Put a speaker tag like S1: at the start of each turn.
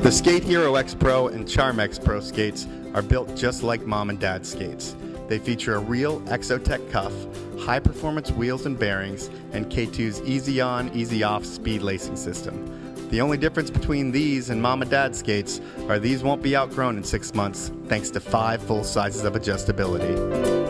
S1: The Sk8 Hero X Pro and Charm X Pro skates are built just like mom and dad skates. They feature a real Exotech cuff, high-performance wheels and bearings, and K2's easy-on, easy-off speed lacing system. The only difference between these and mom and dad skates are these won't be outgrown in 6 months thanks to 5 full sizes of adjustability.